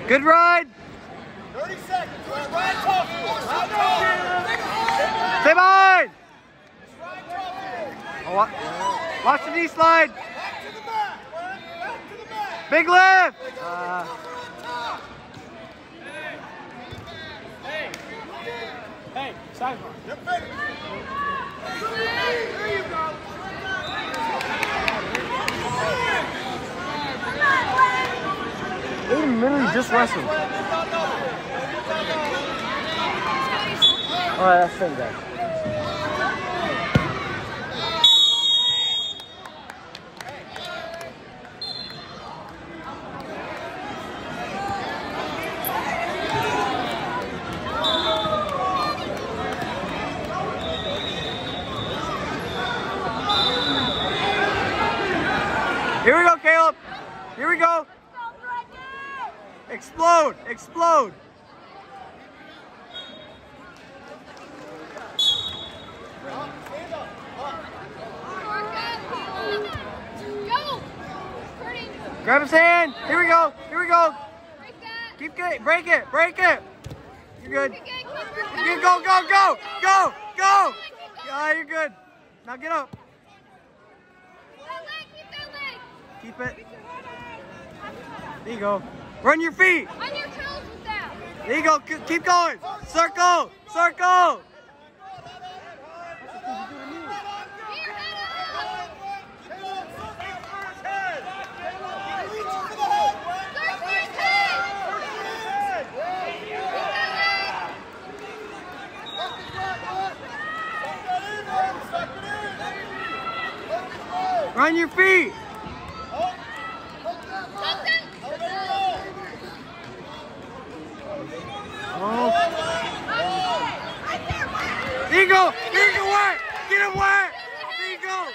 Good ride. 30 seconds. Ride tough. Stay behind. Oh, watch the knee slide. Back to the back. Back to the back. Big lift. Hey, sidebar. Yep, ready. There you go. 8 minutes just wrestling. Alright, that's it, guys. Here we go, Caleb. Here we go. Explode, explode. Grab his hand. Here we go. Here we go. Keep getting. Break it. Break it. You're good. You're good. Go, go, go, go, go. Yeah, you're good. Now get up. Keep it. There you go. Run your feet. On your toes with that. There you go. Keep going. Circle. Circle. Run your feet. Oh. There you go. There you go. Wet. Get him wet. There you go.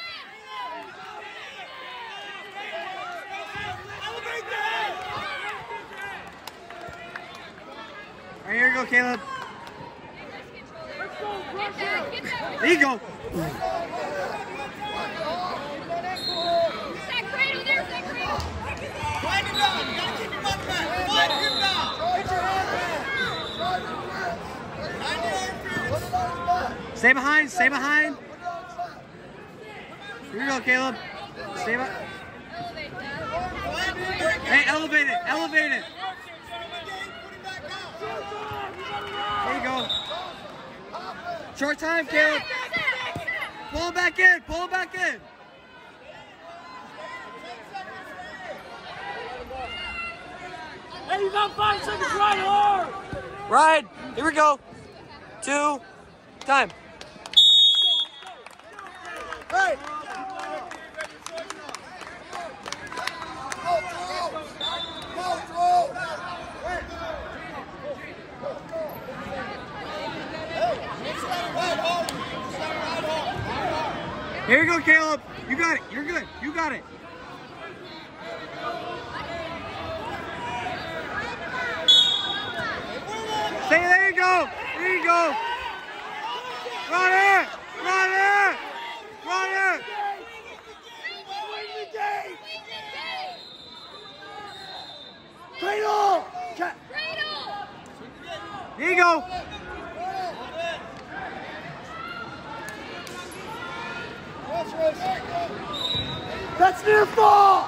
All right, here you go, Caleb. There you go. Stay behind, stay behind. Here you go, Caleb. Stay behind. Hey, elevate it, elevate it. There you go. Short time, Caleb. Pull it back in, pull it back in. Hey, you got 5 seconds, ride hard. Ride. Here we go. 2, time. Hey! Here you go, Caleb. You got it. You're good. You got it. Stay there. You go. There you go. Run it. Run it. Run it. Cradle! There you go. That's near fall!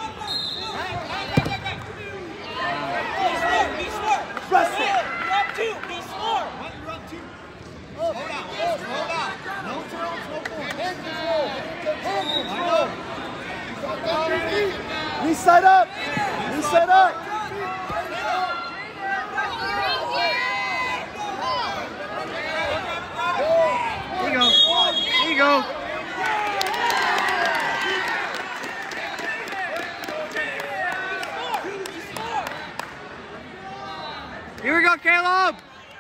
Be smart. Wrestle! You're up 2. Be smart. You're up 2. Hold on. No turns, no points. Hand control. Hand control. Knee side up. Knee side up. There you go. There you go. Here we go, Caleb.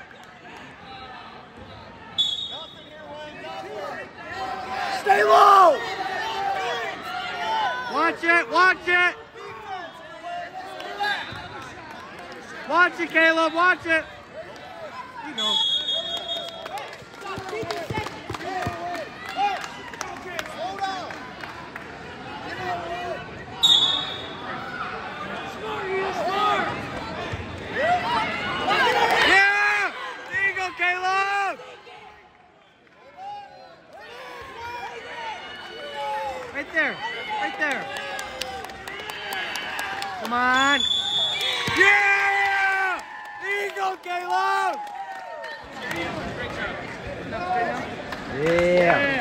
Stay low. Watch it. Watch it. Watch it, Caleb. Watch it. There you go. Right there. Right there. Come on. Yeah! There you go, Caleb! Yeah.